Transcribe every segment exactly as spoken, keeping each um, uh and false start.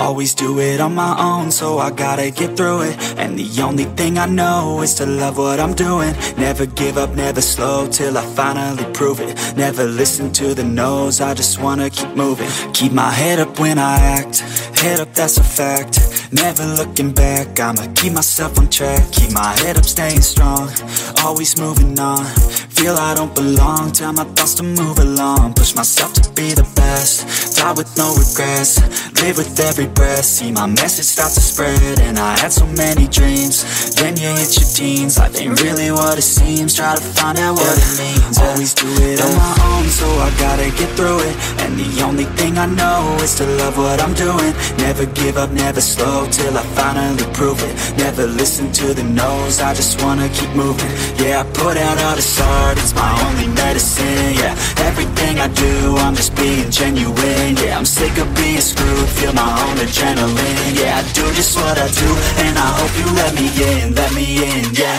Always do it on my own, so I gotta get through it. And the only thing I know is to love what I'm doing. Never give up, never slow, till I finally prove it. Never listen to the no's, I just wanna keep moving. Keep my head up when I act, head up, that's a fact. Never looking back, I'ma keep myself on track. Keep my head up, staying strong, always moving on. Feel I don't belong, tell my thoughts to move along. Push myself to be the best, die with no regrets. Live with every breath, see my message start to spread. And I had so many dreams, then you hit your teens. Life ain't really what it seems, try to find out what it means. Always do it on my own, so I gotta get through it. And the only thing I know is to love what I'm doing. Never give up, never slow, till I finally prove it. Never listen to the no's, I just wanna keep moving. Yeah, I put out all this art, it's my only medicine. Yeah, everything I do, I'm just being genuine. Yeah, I'm sick of being screwed, feel my own adrenaline. Yeah, I do just what I do, and I hope you let me in, let me in, yeah.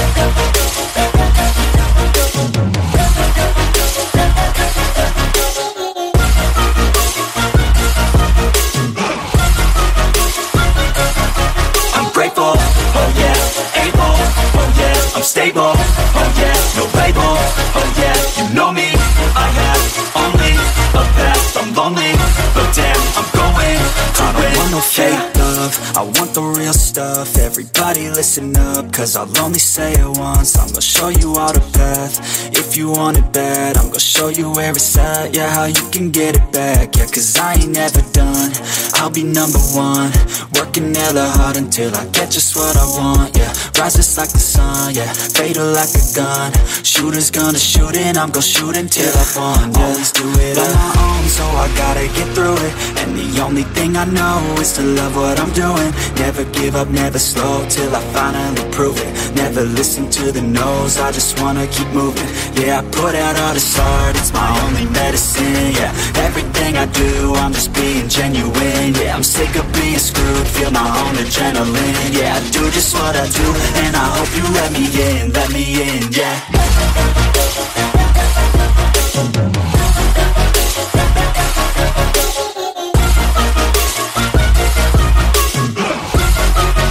Stable, oh yeah, no label, oh yeah, you know me. I have only a path, I'm lonely, but damn, I'm going to I don't want no fake love, I want the real stuff. Everybody listen up, cause I'll only say it once. I'm gonna show you all the path, if you want it bad. I'm gonna show you where it's at, yeah, how you can get it back. Yeah, cause I ain't never done, I'll be number one. Working hella hard until I get just what I want, yeah. Rises like the sun, yeah, fatal like a gun. Shooter's gonna shoot and I'm gonna shoot until I won, yeah. Always do it on my own, so I gotta get through it. And the only thing I know is to love what I'm doing. Never give up, never slow, till I finally prove it. Never listen to the no's, I just wanna keep moving. Yeah, I put out all this art, it's my only medicine. Yeah, everything I do, I'm just being genuine. Yeah, I'm sick of being screwed, feel my own adrenaline. Yeah, I do just what I do, and I hope you let me in, let me in, yeah.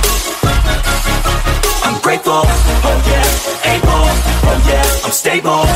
I'm grateful, oh yeah, able, oh yeah, I'm stable,